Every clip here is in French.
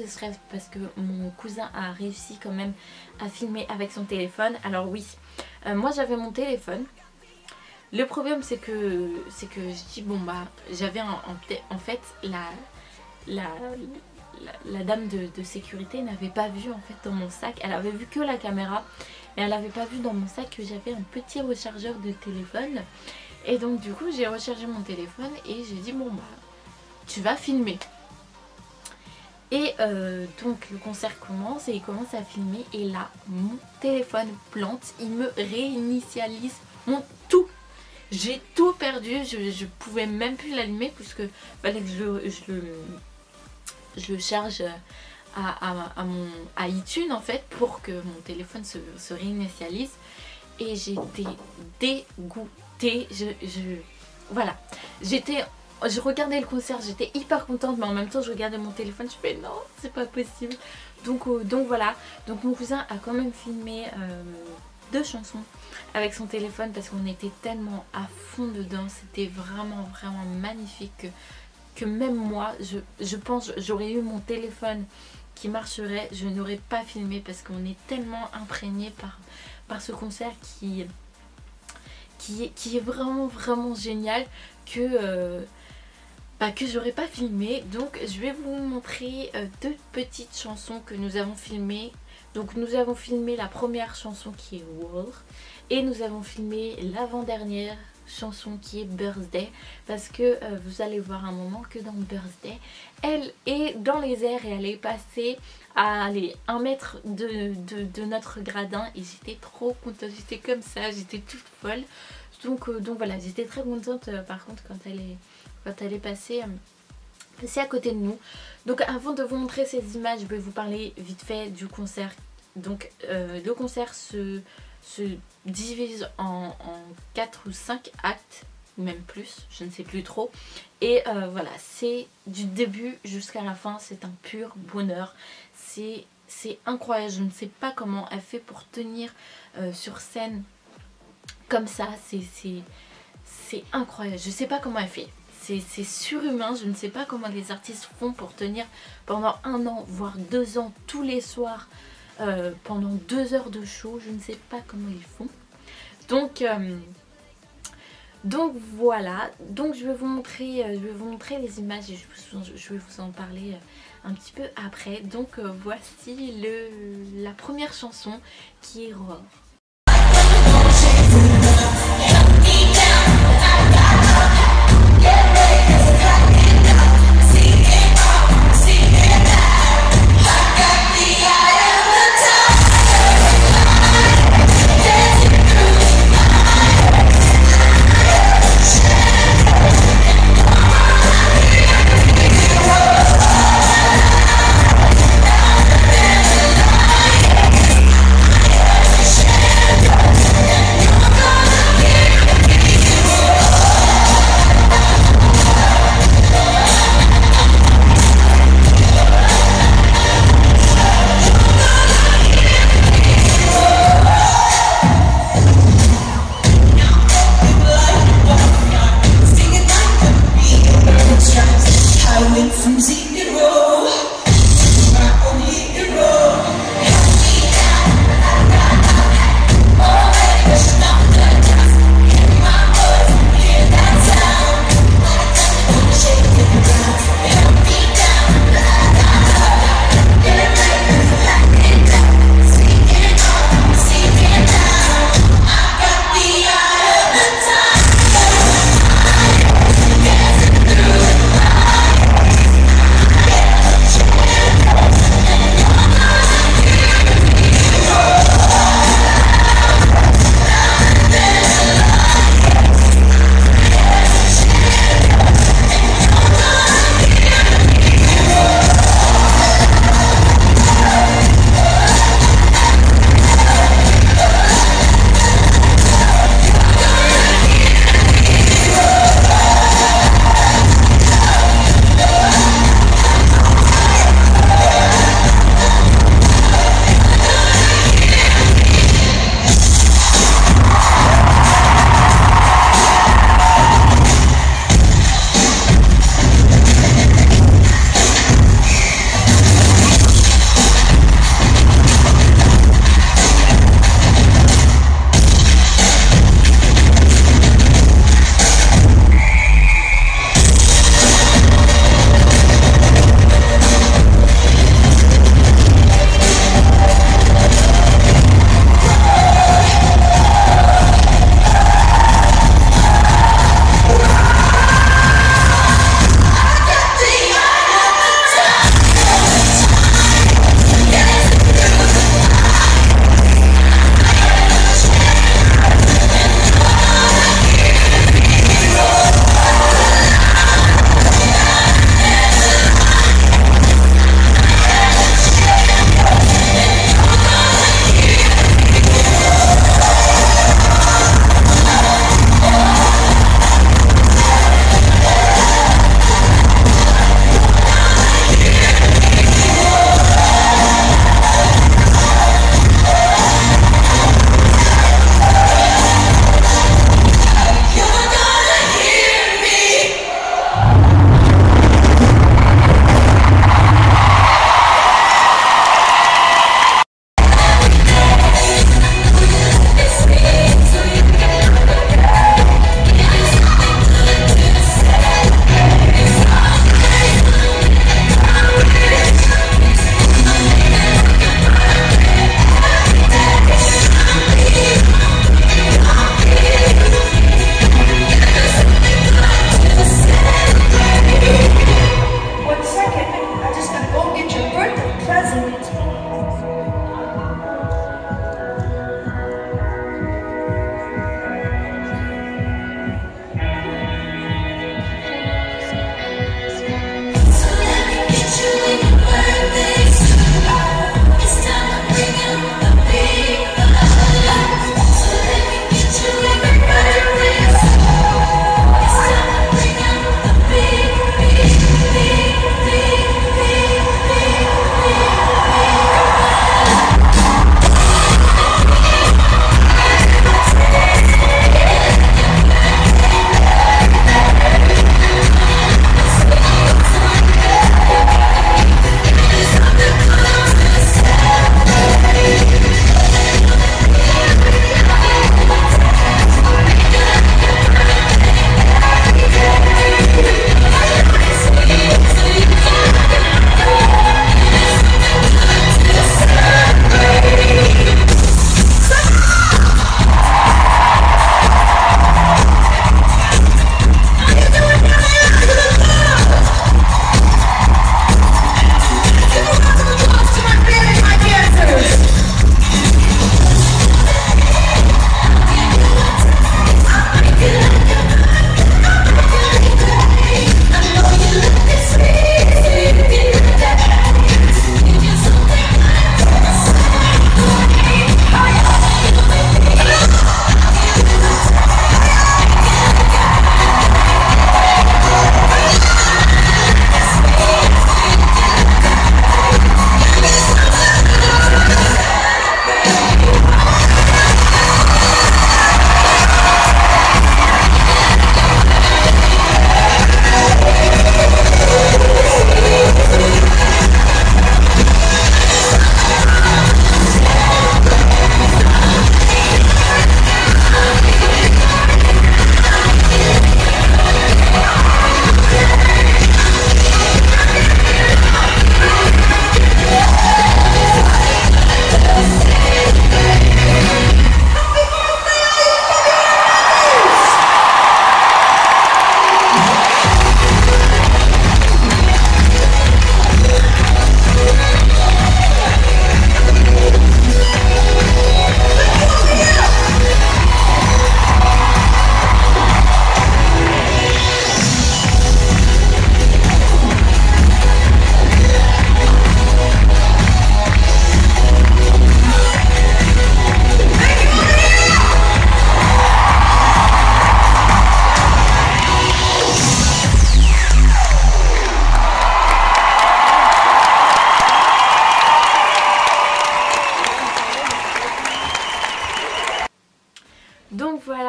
de stress parce que mon cousin a réussi quand même à filmer avec son téléphone. Alors oui, moi j'avais mon téléphone. Le problème c'est que je dis bon bah j'avais en fait la dame de sécurité n'avait pas vu en fait dans mon sac. Elle avait vu que la caméra, mais elle n'avait pas vu dans mon sac que j'avais un petit rechargeur de téléphone. Et donc du coup j'ai rechargé mon téléphone et j'ai dit bon bah tu vas filmer. Et donc le concert commence et il commence à filmer et là mon téléphone plante, il me réinitialise mon tout. J'ai tout perdu, je pouvais même plus l'allumer puisque fallait que je le charge à iTunes en fait pour que mon téléphone se réinitialise. Et j'étais dégoûtée, voilà, je regardais le concert, j'étais hyper contente, mais en même temps je regardais mon téléphone, je fais non, c'est pas possible. Donc voilà, donc mon cousin a quand même filmé 2 chansons avec son téléphone parce qu'on était tellement à fond dedans, c'était vraiment magnifique que même moi, je pense j'aurais eu mon téléphone qui marcherait, je n'aurais pas filmé parce qu'on est tellement imprégné par ce concert qui est vraiment génial que j'aurais pas filmé. Donc je vais vous montrer 2 petites chansons que nous avons filmées. Donc nous avons filmé la première chanson qui est War et nous avons filmé l'avant-dernière chanson qui est Birthday, parce que vous allez voir un moment que dans Birthday elle est dans les airs et elle est passée à 1 mètre de notre gradin et j'étais trop contente, j'étais comme ça, j'étais toute folle. Donc voilà, j'étais très contente par contre quand elle est passée à côté de nous. Donc avant de vous montrer ces images, je vais vous parler vite fait du concert. Donc le concert se divise en 4 ou 5 actes, même plus, je ne sais plus trop. Et voilà, c'est du début jusqu'à la fin, c'est un pur bonheur. C'est incroyable, je ne sais pas comment elle fait pour tenir sur scène comme ça, c'est incroyable, je ne sais pas comment elle fait. C'est surhumain, je ne sais pas comment les artistes font pour tenir pendant 1 an, voire 2 ans, tous les soirs, pendant 2 heures de show, je ne sais pas comment ils font. Donc voilà, donc je vais vous montrer les images et je vais vous en parler un petit peu après. Donc voici la première chanson qui est Roar.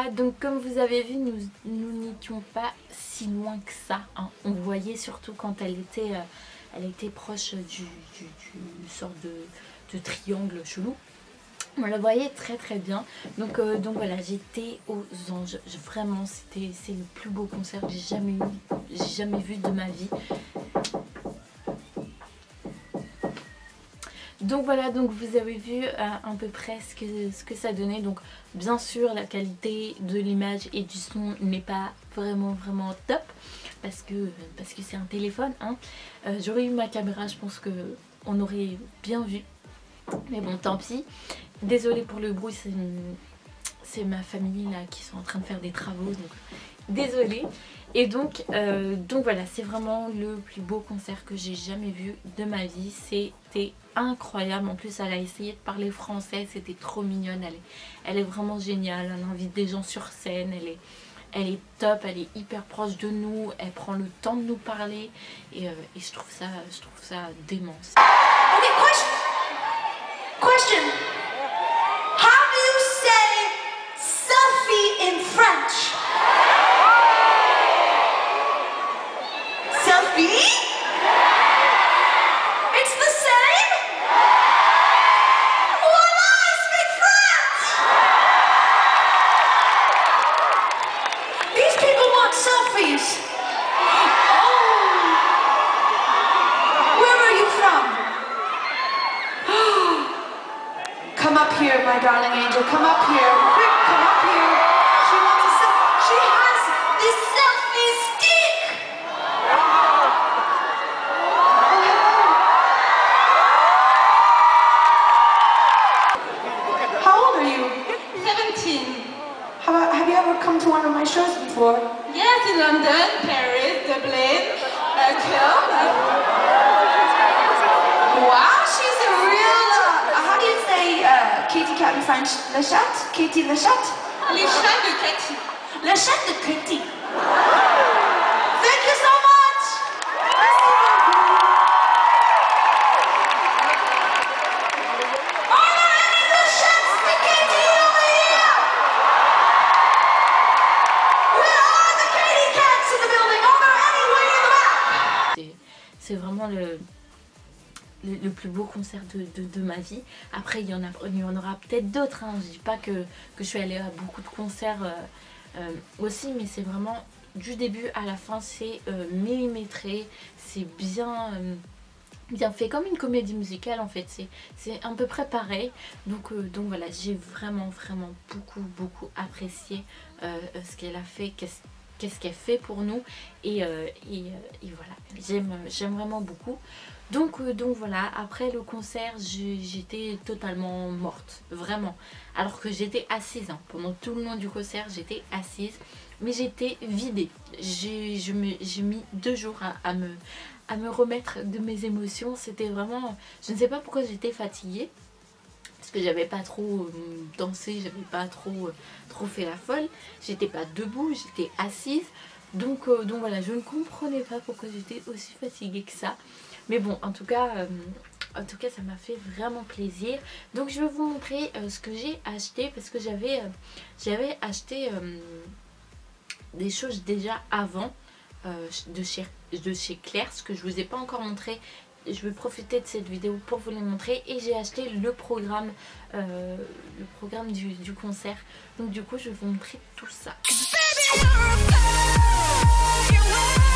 voilà, donc comme vous avez vu, nous n'étions pas si loin que ça, hein. On voyait surtout quand elle était proche du sort de triangle chelou. On la voyait très très bien. Donc voilà, j'étais aux anges. Vraiment, c'est le plus beau concert que j'ai jamais vu de ma vie. Donc voilà, donc vous avez vu à peu près ce que ça donnait. Donc bien sûr la qualité de l'image et du son n'est pas vraiment top parce que c'est un téléphone, hein. J'aurais eu ma caméra, je pense que on aurait bien vu. Mais bon, tant pis. Désolée pour le bruit, c'est ma famille là qui sont en train de faire des travaux, donc désolée. Et donc voilà, c'est vraiment le plus beau concert que j'ai jamais vu de ma vie. C'était incroyable. En plus, elle a essayé de parler français, c'était trop mignonne. Elle est vraiment géniale. Elle invite des gens sur scène. Elle est top, elle est hyper proche de nous. Elle prend le temps de nous parler et je trouve ça démence. Okay, question. How do you say selfie in French? Selfie? It's the same? Voila, I speak French! These people want selfies. Oh. Where are you from? Come up here, my darling angel. Come up here. Quick, come up here. She wants a selfie. She has this selfie stick. How old are you? 17. Have you ever come to one of my shows before? Yes, in London, Paris, Dublin, Cologne. Wow, she's a real, how do you say Katie cat in French? Le chat? Katie le chat? Les chats de Cathy. Le chat de Katie. Thank you so much! Merci beaucoup. Are there any Le chats de Katie over here? Where are the Katie cats in the building? Are there any way in the back? C'est vraiment le plus beau concert de ma vie. Après il y en aura peut-être d'autres, hein. Je dis pas que je suis allée à beaucoup de concerts aussi, mais c'est vraiment du début à la fin, c'est millimétré, c'est bien fait, comme une comédie musicale en fait, c'est à peu près pareil. Donc voilà, j'ai vraiment beaucoup apprécié ce qu'elle a fait, qu'est-ce qu'elle fait pour nous, et voilà, j'aime vraiment beaucoup. Donc voilà, après le concert, j'étais totalement morte, vraiment. Alors que j'étais assise, hein. Pendant tout le long du concert, j'étais assise, mais j'étais vidée. J'ai mis 2 jours à me remettre de mes émotions. C'était vraiment... Je ne sais pas pourquoi j'étais fatiguée, parce que j'avais pas trop dansé, j'avais pas trop fait la folle. J'étais pas debout, j'étais assise. Donc voilà, je ne comprenais pas pourquoi j'étais aussi fatiguée que ça. Mais bon, en tout cas, ça m'a fait vraiment plaisir. Donc je vais vous montrer ce que j'ai acheté, parce que j'avais acheté des choses déjà avant de chez Claire, ce que je vous ai pas encore montré. Je vais profiter de cette vidéo pour vous les montrer, et j'ai acheté le programme du concert. Donc du coup, je vais vous montrer tout ça.